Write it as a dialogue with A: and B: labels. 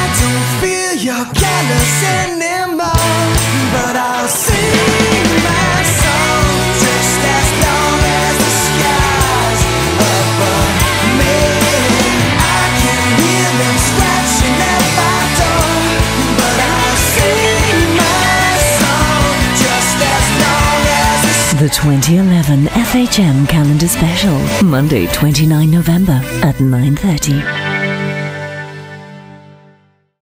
A: don't feel your callous anymore, but I'll sing my song just as long as the sky's above me. I can hear them scratching at my door, but I'll sing my song just as long as
B: The 2011 FHM Calendar Special, Monday 29 November at 9:30.